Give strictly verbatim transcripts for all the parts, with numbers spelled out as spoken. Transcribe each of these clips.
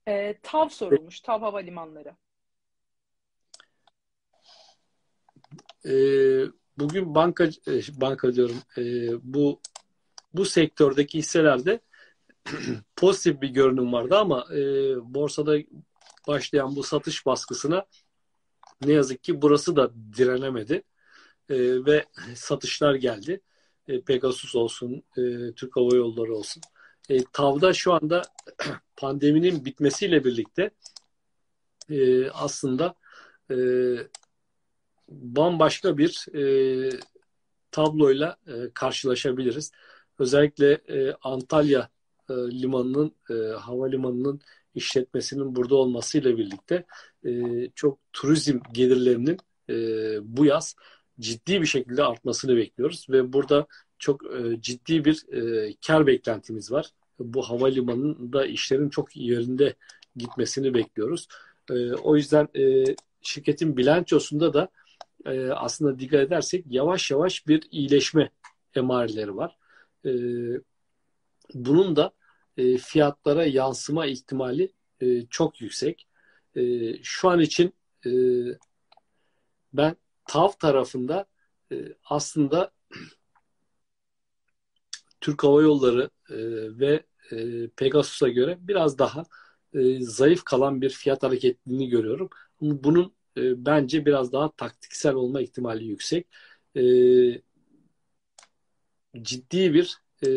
E, TAV sorulmuş. TAV Havalimanları. E, bugün banka e, banka diyorum e, bu bu sektördeki hisselerde pozitif bir görünüm vardı ama e, borsada başlayan bu satış baskısına ne yazık ki burası da direnemedi e, ve satışlar geldi. E, Pegasus olsun, e, Türk Hava Yolları olsun. E, TAV'da şu anda pandeminin bitmesiyle birlikte e, aslında e, bambaşka bir e, tabloyla e, karşılaşabiliriz. Özellikle e, Antalya e, limanının, e, havalimanının işletmesinin burada olmasıyla birlikte e, çok turizm gelirlerinin e, bu yaz ciddi bir şekilde artmasını bekliyoruz ve burada çok e, ciddi bir e, kar beklentimiz var. Bu havalimanında işlerin çok yerinde gitmesini bekliyoruz. E, o yüzden e, şirketin bilançosunda da e, aslında dikkat edersek yavaş yavaş bir iyileşme emareleri var. E, bunun da e, fiyatlara yansıma ihtimali e, çok yüksek. E, şu an için e, ben TAV tarafında e, aslında Türk Hava Yolları e, ve e, Pegasus'a göre biraz daha e, zayıf kalan bir fiyat hareketliliğini görüyorum. Ama bunun e, bence biraz daha taktiksel olma ihtimali yüksek. E, ciddi bir e,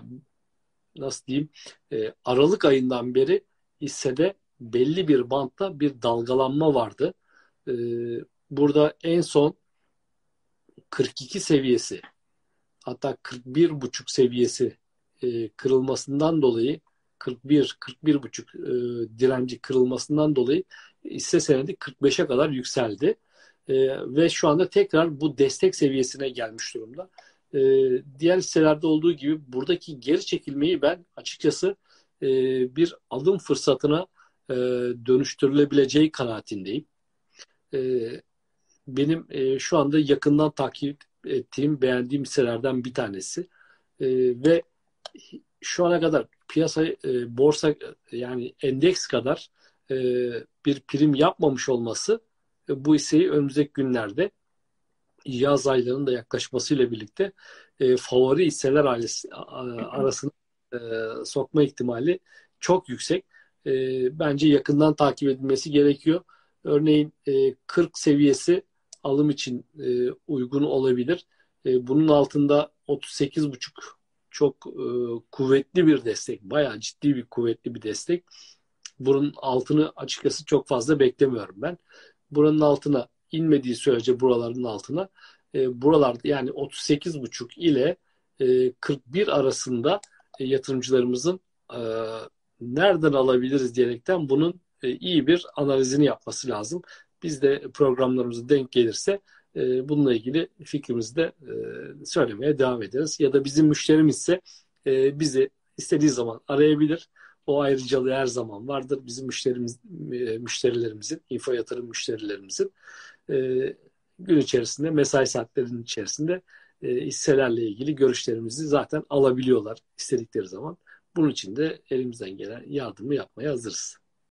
nasıl diyeyim e, Aralık ayından beri hissede belli bir bantta bir dalgalanma vardı. E, burada en son kırk iki seviyesi, hatta kırk bir buçuk seviyesi e, kırılmasından dolayı, kırk bir kırk bir buçuk e, direnci kırılmasından dolayı hisse senedi kırk beşe kadar yükseldi. E, ve şu anda tekrar bu destek seviyesine gelmiş durumda. E, diğer hisselerde olduğu gibi buradaki geri çekilmeyi ben açıkçası e, bir alım fırsatına e, dönüştürülebileceği kanaatindeyim. E, benim e, şu anda yakından takip ettiğim, beğendiğim hisselerden bir tanesi. E, ve şu ana kadar piyasa, e, borsa yani endeks kadar e, bir prim yapmamış olması e, bu hisseyi önümüzdeki günlerde yaz aylarının da yaklaşmasıyla birlikte e, favori hisseler ailesi, a- arasına e, sokma ihtimali çok yüksek. E, bence yakından takip edilmesi gerekiyor. Örneğin e, kırk seviyesi alım için e, uygun olabilir. E, bunun altında otuz sekiz buçuk çok e, kuvvetli bir destek. Bayağı ciddi bir kuvvetli bir destek. Bunun altını açıkçası çok fazla beklemiyorum ben. Buranın altına inmediği sürece, buraların altına e, buralarda yani otuz sekiz buçuk ile e, kırk bir arasında e, yatırımcılarımızın e, nereden alabiliriz diyerekten bunun e, iyi bir analizini yapması lazım. Biz de programlarımıza denk gelirse e, bununla ilgili fikrimizi de e, söylemeye devam ederiz. Ya da bizim müşterimizse e, bizi istediği zaman arayabilir. O ayrıcalığı her zaman vardır. Bizim müşterimiz, e, müşterilerimizin, info yatırım müşterilerimizin e, gün içerisinde, mesai saatlerinin içerisinde e, hisselerle ilgili görüşlerimizi zaten alabiliyorlar istedikleri zaman. Bunun için de elimizden gelen yardımı yapmaya hazırız.